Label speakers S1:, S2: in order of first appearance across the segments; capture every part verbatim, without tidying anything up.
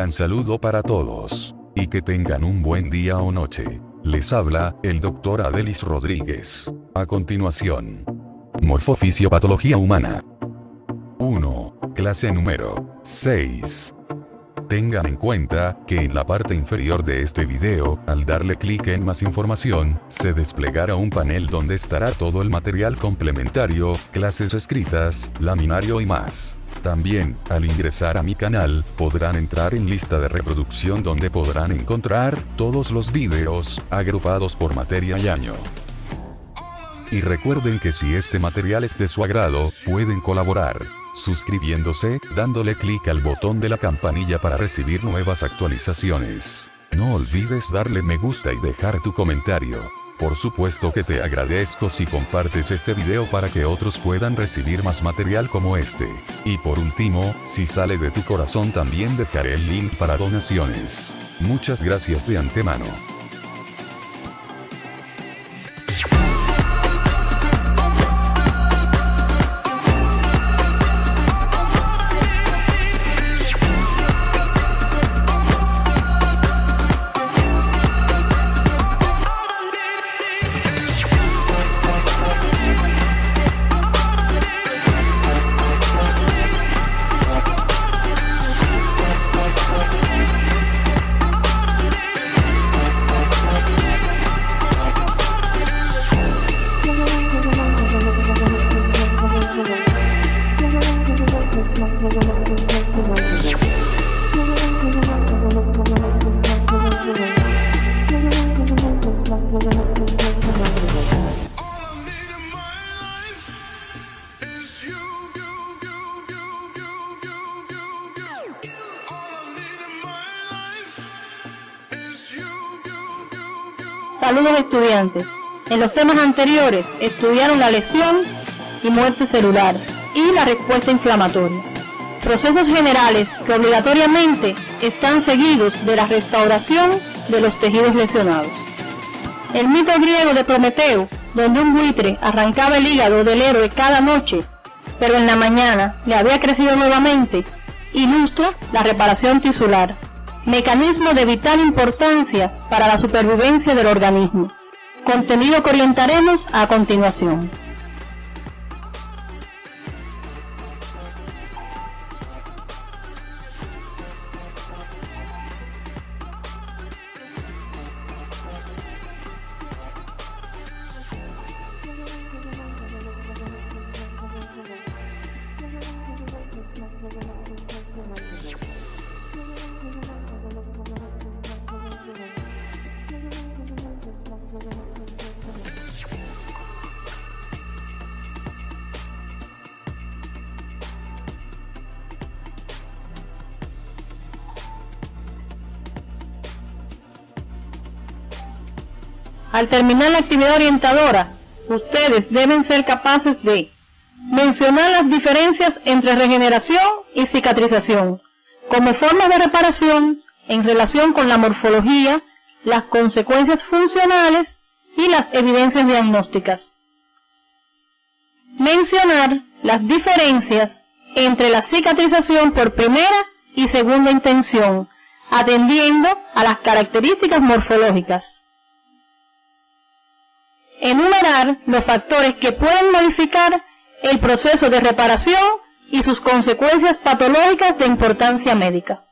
S1: gran saludo para todos. Y que tengan un buen día o noche. Les habla, el doctor Adelis Rodríguez. A continuación. Morfofisiopatología humana. uno. Clase número seis. Tengan en cuenta, que en la parte inferior de este video, al darle clic en más información, se desplegará un panel donde estará todo el material complementario, clases escritas, laminario y más. También, al ingresar a mi canal, podrán entrar en lista de reproducción donde podrán encontrar todos los videos, agrupados por materia y año. Y recuerden que si este material es de su agrado, pueden colaborar suscribiéndose, dándole clic al botón de la campanilla para recibir nuevas actualizaciones. No olvides darle me gusta y dejar tu comentario. Por supuesto que te agradezco si compartes este video para que otros puedan recibir más material como este. Y por último, si sale de tu corazón también dejaré el link para donaciones. Muchas gracias de antemano.
S2: Saludos estudiantes. En los temas anteriores estudiaron la lesión y muerte celular y la respuesta inflamatoria. Procesos generales que obligatoriamente están seguidos de la restauración de los tejidos lesionados. El mito griego de Prometeo, donde un buitre arrancaba el hígado del héroe cada noche, pero en la mañana le había crecido nuevamente, ilustra la reparación tisular, mecanismo de vital importancia para la supervivencia del organismo, contenido que orientaremos a continuación. Al terminar la actividad orientadora, ustedes deben ser capaces de mencionar las diferencias entre regeneración y cicatrización, como formas de reparación en relación con la morfología, las consecuencias funcionales y las evidencias diagnósticas. Mencionar las diferencias entre la cicatrización por primera y segunda intención, atendiendo a las características morfológicas. Enumerar los factores que pueden modificar el proceso de reparación y sus consecuencias patológicas de importancia médica.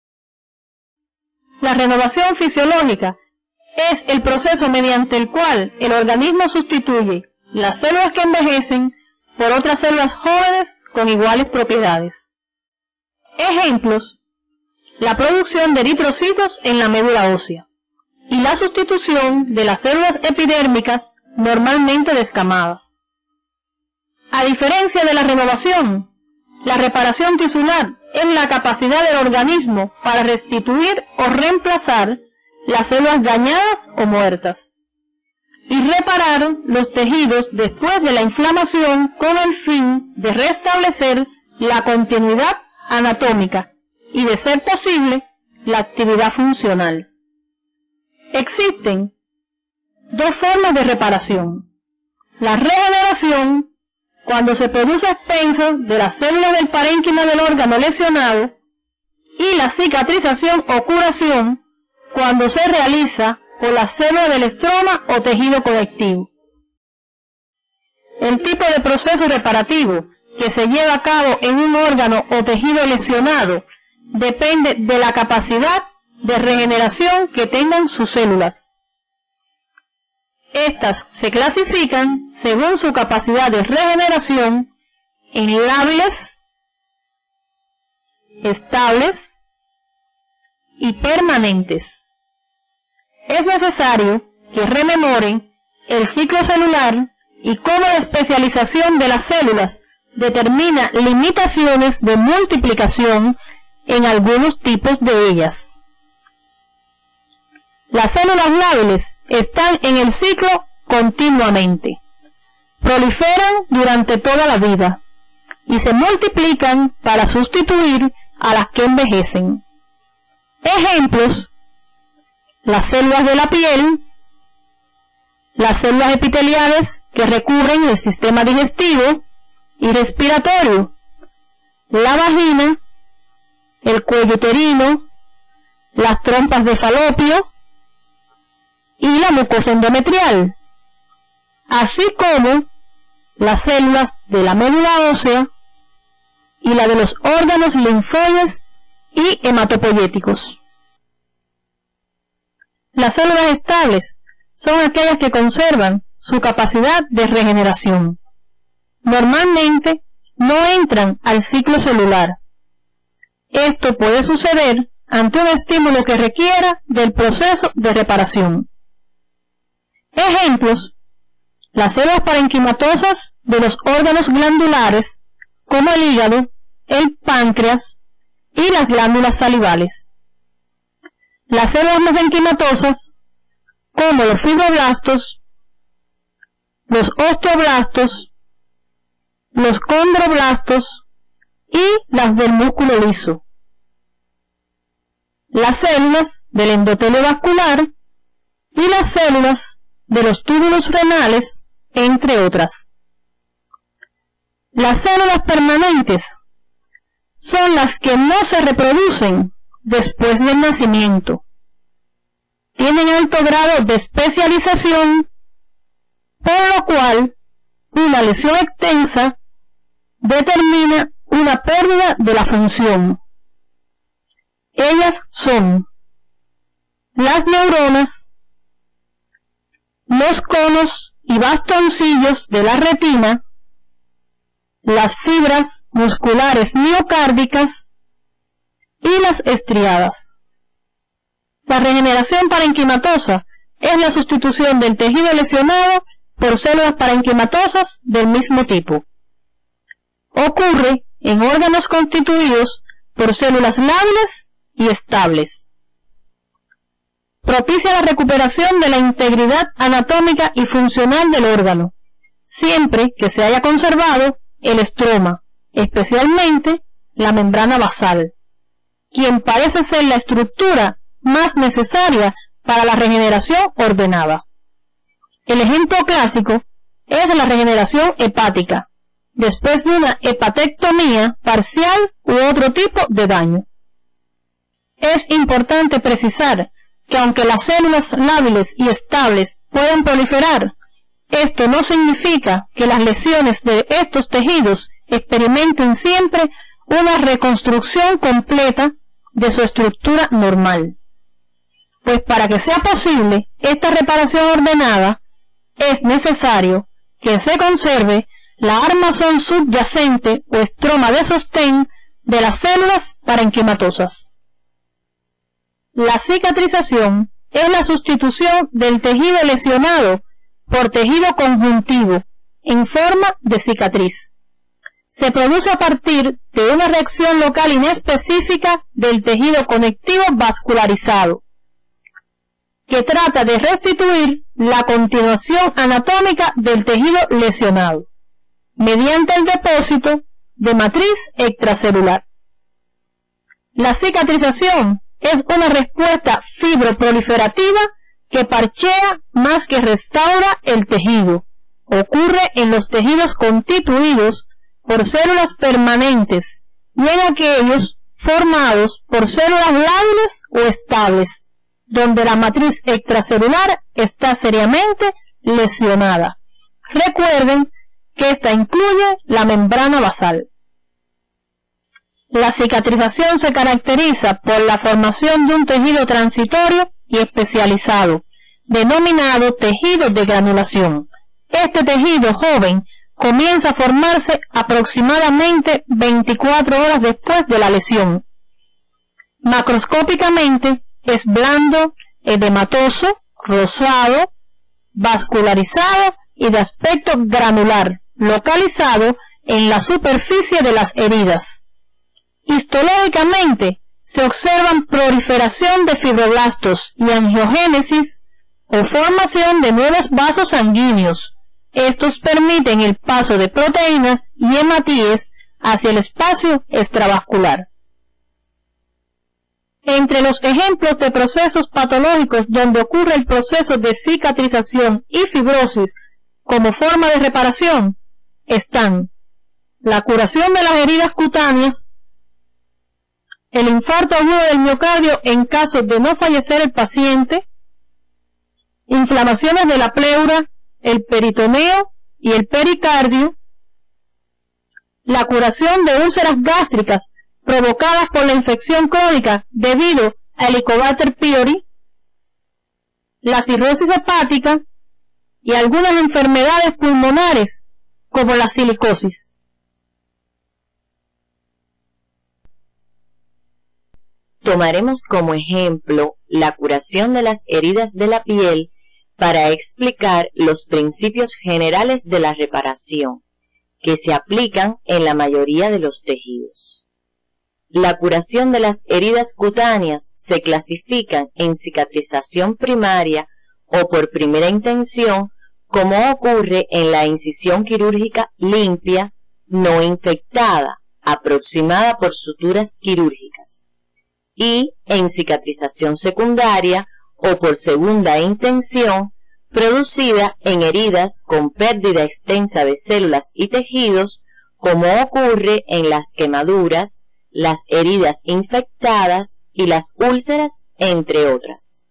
S2: La renovación fisiológica es el proceso mediante el cual el organismo sustituye las células que envejecen por otras células jóvenes con iguales propiedades. Ejemplos: la producción de eritrocitos en la médula ósea y la sustitución de las células epidérmicas normalmente descamadas. A diferencia de la renovación, la reparación tisular es la capacidad del organismo para restituir o reemplazar las células dañadas o muertas y reparar los tejidos después de la inflamación con el fin de restablecer la continuidad anatómica y, de ser posible, la actividad funcional. Existen dos formas de reparación: la regeneración, cuando se produce a expensas de las células del parénquima del órgano lesionado, y la cicatrización o curación cuando se realiza por la célula del estroma o tejido conectivo. El tipo de proceso reparativo que se lleva a cabo en un órgano o tejido lesionado depende de la capacidad de regeneración que tengan sus células. Estas se clasifican según su capacidad de regeneración en lábiles, estables y permanentes. Es necesario que rememoren el ciclo celular y cómo la especialización de las células determina limitaciones de multiplicación en algunos tipos de ellas. Las células lábiles están en el ciclo continuamente, proliferan durante toda la vida y se multiplican para sustituir a las que envejecen. Ejemplos: las células de la piel, las células epiteliales que recubren el sistema digestivo y respiratorio, la vagina, el cuello uterino, las trompas de falopio y la mucosa endometrial, así como las células de la médula ósea y la de los órganos linfoides y hematopoyéticos. Las células estables son aquellas que conservan su capacidad de regeneración. Normalmente no entran al ciclo celular. Esto puede suceder ante un estímulo que requiera del proceso de reparación. Ejemplos: las células parenquimatosas de los órganos glandulares, como el hígado, el páncreas y las glándulas salivales. Las células mesenquimatosas, como los fibroblastos, los osteoblastos, los condroblastos y las del músculo liso. Las células del endotelio vascular y las células de los túbulos renales, entre otras. Las células permanentes son las que no se reproducen después del nacimiento. Tienen alto grado de especialización, por lo cual una lesión extensa determina una pérdida de la función. Ellas son las neuronas, los conos y bastoncillos de la retina, las fibras musculares miocárdicas y las estriadas. La regeneración parenquimatosa es la sustitución del tejido lesionado por células parenquimatosas del mismo tipo. Ocurre en órganos constituidos por células lábiles y estables. Propicia la recuperación de la integridad anatómica y funcional del órgano, siempre que se haya conservado el estroma, especialmente la membrana basal, quien parece ser la estructura más necesaria para la regeneración ordenada. El ejemplo clásico es la regeneración hepática, después de una hepatectomía parcial u otro tipo de daño. Es importante precisar que aunque las células lábiles y estables puedan proliferar, esto no significa que las lesiones de estos tejidos experimenten siempre una reconstrucción completa de su estructura normal. Pues para que sea posible esta reparación ordenada, es necesario que se conserve la armazón subyacente o estroma de sostén de las células parenquimatosas. La cicatrización es la sustitución del tejido lesionado por tejido conjuntivo en forma de cicatriz. Se produce a partir de una reacción local inespecífica del tejido conectivo vascularizado, que trata de restituir la continuación anatómica del tejido lesionado, mediante el depósito de matriz extracelular. La cicatrización es una respuesta fibroproliferativa que parchea más que restaura el tejido. Ocurre en los tejidos constituidos por células permanentes y en aquellos formados por células lábiles o estables, donde la matriz extracelular está seriamente lesionada. Recuerden que esta incluye la membrana basal. La cicatrización se caracteriza por la formación de un tejido transitorio y especializado, denominado tejido de granulación. Este tejido joven comienza a formarse aproximadamente veinticuatro horas después de la lesión. Macroscópicamente es blando, edematoso, rosado, vascularizado y de aspecto granular, localizado en la superficie de las heridas. Histológicamente se observan proliferación de fibroblastos y angiogénesis o formación de nuevos vasos sanguíneos. Estos permiten el paso de proteínas y hematíes hacia el espacio extravascular. Entre los ejemplos de procesos patológicos donde ocurre el proceso de cicatrización y fibrosis como forma de reparación están la curación de las heridas cutáneas, el infarto agudo del miocardio en caso de no fallecer el paciente, inflamaciones de la pleura, el peritoneo y el pericardio, la curación de úlceras gástricas provocadas por la infección crónica debido al Helicobacter pylori, la cirrosis hepática y algunas enfermedades pulmonares como la silicosis.
S3: Tomaremos como ejemplo la curación de las heridas de la piel para explicar los principios generales de la reparación que se aplican en la mayoría de los tejidos. La curación de las heridas cutáneas se clasifican en cicatrización primaria o por primera intención, como ocurre en la incisión quirúrgica limpia, no infectada, aproximada por suturas quirúrgicas, y en cicatrización secundaria o por segunda intención, producida en heridas con pérdida extensa de células y tejidos, como ocurre en las quemaduras, las heridas infectadas y las úlceras, entre otras.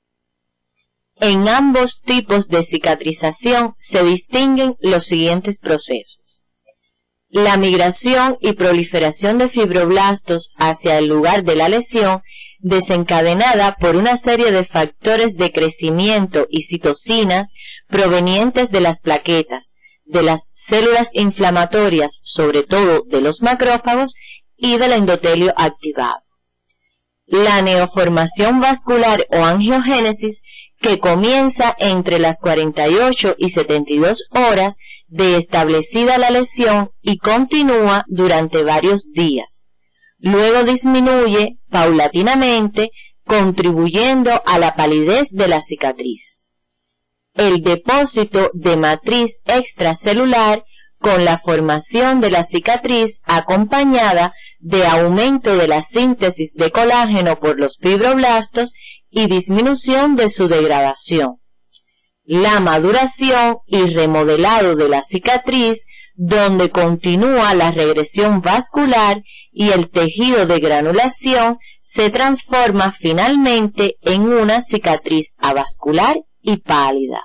S3: En ambos tipos de cicatrización se distinguen los siguientes procesos: la migración y proliferación de fibroblastos hacia el lugar de la lesión, desencadenada por una serie de factores de crecimiento y citocinas provenientes de las plaquetas, de las células inflamatorias, sobre todo de los macrófagos, y del endotelio activado. La neoformación vascular o angiogénesis, que comienza entre las cuarenta y ocho y setenta y dos horas de establecida la lesión y continúa durante varios días. Luego disminuye paulatinamente, contribuyendo a la palidez de la cicatriz. El depósito de matriz extracelular con la formación de la cicatriz acompañada de aumento de la síntesis de colágeno por los fibroblastos y disminución de su degradación. La maduración y remodelado de la cicatriz, donde continúa la regresión vascular y el tejido de granulación se transforma finalmente en una cicatriz avascular y pálida.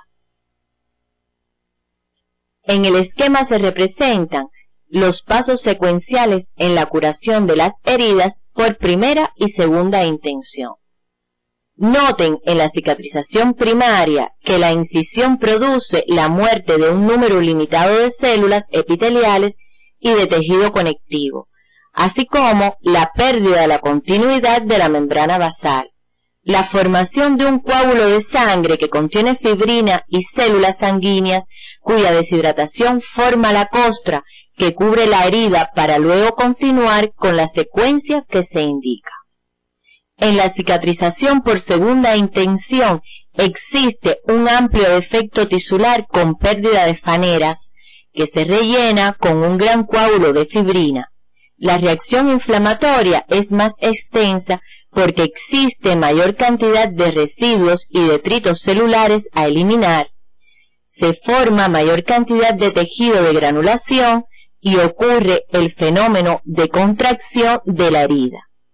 S3: En el esquema se representan los pasos secuenciales en la curación de las heridas por primera y segunda intención. Noten en la cicatrización primaria que la incisión produce la muerte de un número limitado de células epiteliales y de tejido conectivo, así como la pérdida de la continuidad de la membrana basal, la formación de un coágulo de sangre que contiene fibrina y células sanguíneas cuya deshidratación forma la costra que cubre la herida para luego continuar con la secuencia que se indica. En la cicatrización por segunda intención existe un amplio defecto tisular con pérdida de faneras que se rellena con un gran coágulo de fibrina. La reacción inflamatoria es más extensa porque existe mayor cantidad de residuos y detritos celulares a eliminar. Se forma mayor cantidad de tejido de granulación y ocurre el fenómeno de contracción de la herida.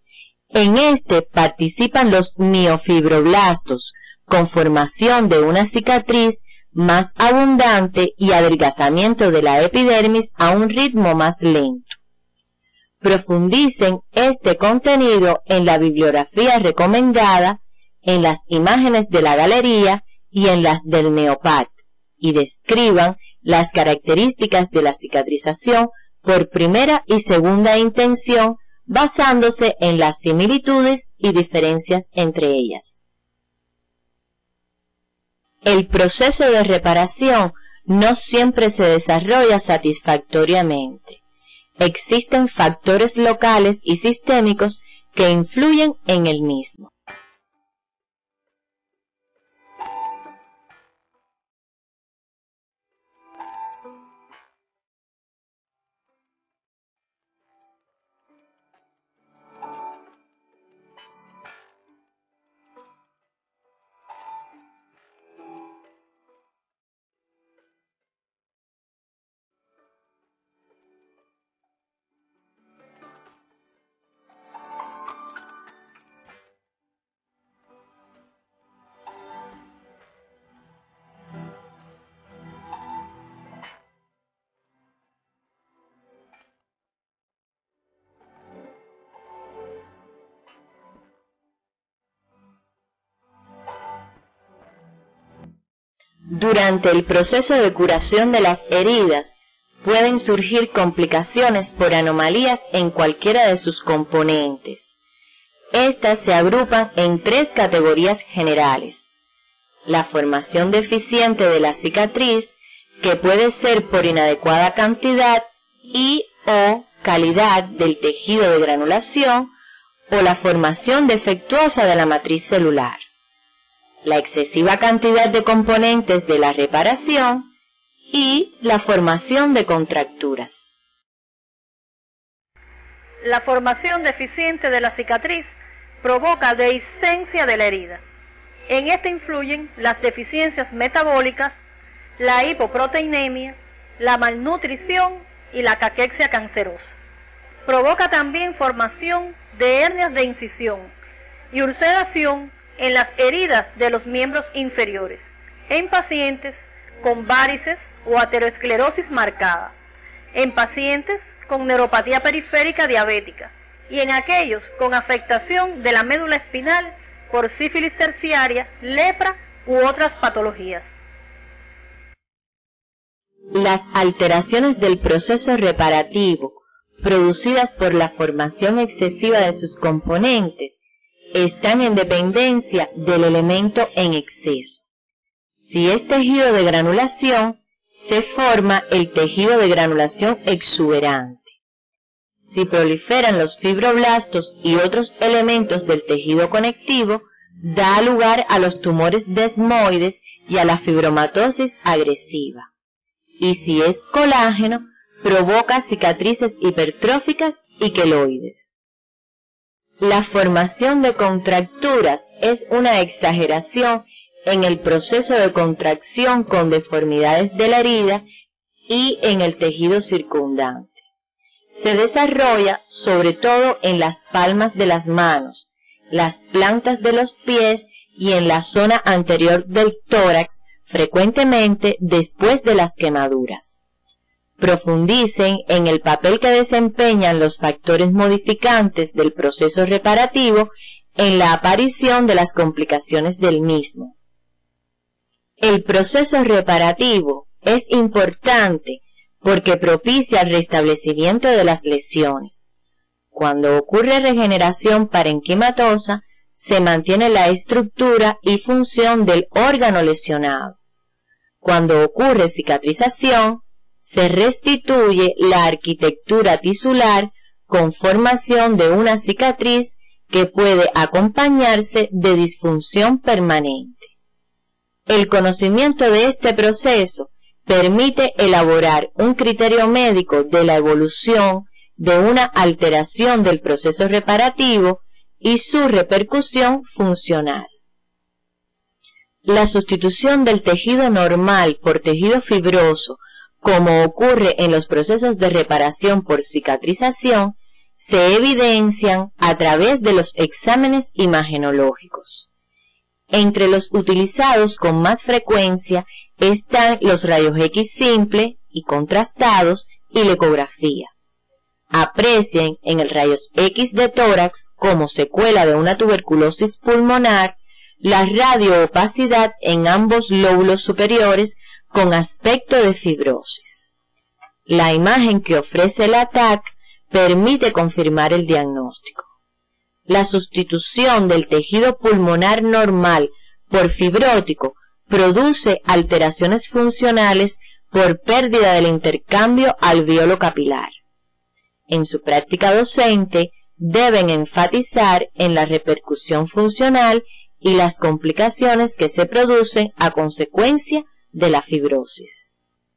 S3: En este participan los miofibroblastos, con formación de una cicatriz más abundante y adelgazamiento de la epidermis a un ritmo más lento. Profundicen este contenido en la bibliografía recomendada, en las imágenes de la galería y en las del Neopat, y describan las características de la cicatrización por primera y segunda intención, basándose en las similitudes y diferencias entre ellas. El proceso de reparación no siempre se desarrolla satisfactoriamente. Existen factores locales y sistémicos que influyen en el mismo. Durante el proceso de curación de las heridas, pueden surgir complicaciones por anomalías en cualquiera de sus componentes. Estas se agrupan en tres categorías generales: la formación deficiente de la cicatriz, que puede ser por inadecuada cantidad y o calidad del tejido de granulación, o la formación defectuosa de la matriz celular, la excesiva cantidad de componentes de la reparación y la formación de contracturas.
S2: La formación deficiente de la cicatriz provoca dehiscencia de la herida. En esta influyen las deficiencias metabólicas, la hipoproteinemia, la malnutrición y la caquexia cancerosa. Provoca también formación de hernias de incisión y ulceración en las heridas de los miembros inferiores, en pacientes con varices o ateroesclerosis marcada, en pacientes con neuropatía periférica diabética y en aquellos con afectación de la médula espinal por sífilis terciaria, lepra u otras patologías.
S3: Las alteraciones del proceso reparativo producidas por la formación excesiva de sus componentes están en dependencia del elemento en exceso. Si es tejido de granulación, se forma el tejido de granulación exuberante. Si proliferan los fibroblastos y otros elementos del tejido conectivo, da lugar a los tumores desmoides y a la fibromatosis agresiva. Y si es colágeno, provoca cicatrices hipertróficas y queloides. La formación de contracturas es una exageración en el proceso de contracción con deformidades de la herida y en el tejido circundante. Se desarrolla sobre todo en las palmas de las manos, las plantas de los pies y en la zona anterior del tórax, frecuentemente después de las quemaduras. Profundicen en el papel que desempeñan los factores modificantes del proceso reparativo en la aparición de las complicaciones del mismo. El proceso reparativo es importante porque propicia el restablecimiento de las lesiones. Cuando ocurre regeneración parenquimatosa, se mantiene la estructura y función del órgano lesionado. Cuando ocurre cicatrización, se restituye la arquitectura tisular con formación de una cicatriz que puede acompañarse de disfunción permanente. El conocimiento de este proceso permite elaborar un criterio médico de la evolución de una alteración del proceso reparativo y su repercusión funcional. La sustitución del tejido normal por tejido fibroso, como ocurre en los procesos de reparación por cicatrización, se evidencian a través de los exámenes imagenológicos. Entre los utilizados con más frecuencia están los rayos X simple y contrastados y la ecografía. Aprecien en el rayos X de tórax como secuela de una tuberculosis pulmonar la radioopacidad en ambos lóbulos superiores con aspecto de fibrosis. La imagen que ofrece la T A C permite confirmar el diagnóstico. La sustitución del tejido pulmonar normal por fibrótico produce alteraciones funcionales por pérdida del intercambio alveolo capilar. En su práctica docente deben enfatizar en la repercusión funcional y las complicaciones que se producen a consecuencia de la fibrosis.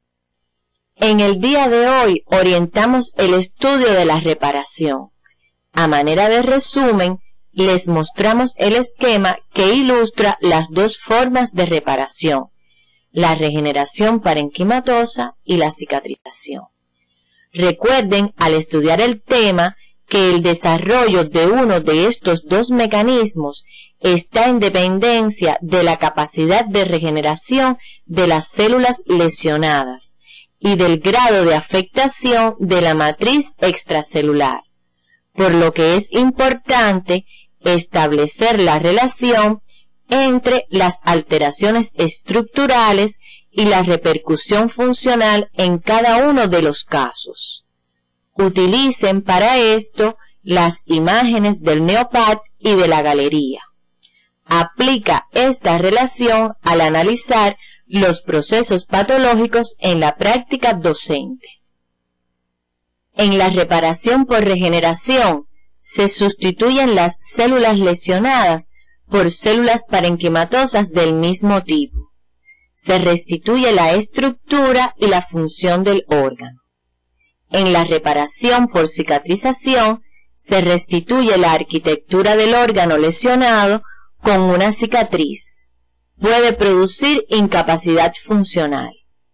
S3: En el día de hoy orientamos el estudio de la reparación. A manera de resumen, les mostramos el esquema que ilustra las dos formas de reparación, la regeneración parenquimatosa y la cicatrización. Recuerden al estudiar el tema que el desarrollo de uno de estos dos mecanismos está en dependencia de la capacidad de regeneración de las células lesionadas y del grado de afectación de la matriz extracelular, por lo que es importante establecer la relación entre las alteraciones estructurales y la repercusión funcional en cada uno de los casos. Utilicen para esto las imágenes del NeoPAT y de la galería. Aplica esta relación al analizar los procesos patológicos en la práctica docente. En la reparación por regeneración se sustituyen las células lesionadas por células parenquimatosas del mismo tipo. Se restituye la estructura y la función del órgano. En la reparación por cicatrización se restituye la arquitectura del órgano lesionado con una cicatriz. Puede producir incapacidad funcional.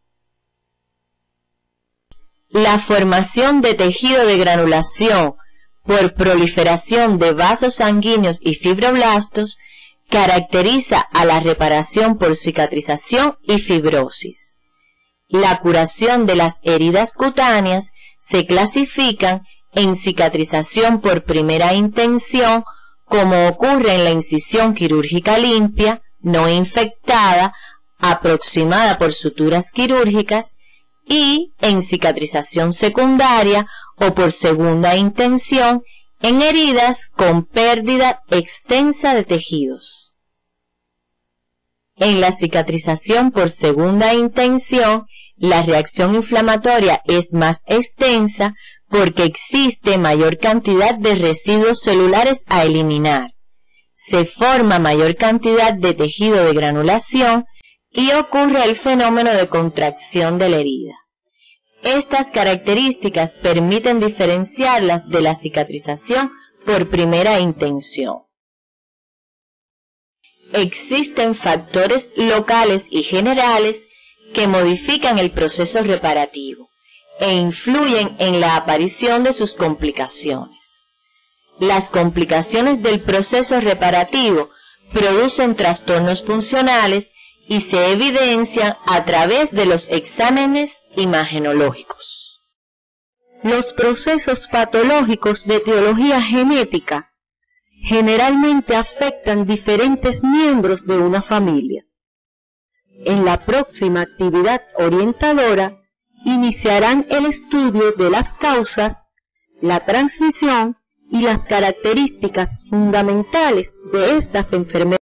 S3: La formación de tejido de granulación por proliferación de vasos sanguíneos y fibroblastos caracteriza a la reparación por cicatrización y fibrosis. La curación de las heridas cutáneas se clasifican en cicatrización por primera intención, como ocurre en la incisión quirúrgica limpia, no infectada, aproximada por suturas quirúrgicas, y en cicatrización secundaria o por segunda intención en heridas con pérdida extensa de tejidos. En la cicatrización por segunda intención, la reacción inflamatoria es más extensa porque existe mayor cantidad de residuos celulares a eliminar. Se forma mayor cantidad de tejido de granulación y ocurre el fenómeno de contracción de la herida. Estas características permiten diferenciarlas de la cicatrización por primera intención. Existen factores locales y generales que modifican el proceso reparativo e influyen en la aparición de sus complicaciones. Las complicaciones del proceso reparativo producen trastornos funcionales y se evidencian a través de los exámenes imagenológicos. Los procesos patológicos de etiología genética generalmente afectan diferentes miembros de una familia. En la próxima actividad orientadora iniciarán el estudio de las causas, la transmisión y las características fundamentales de estas enfermedades.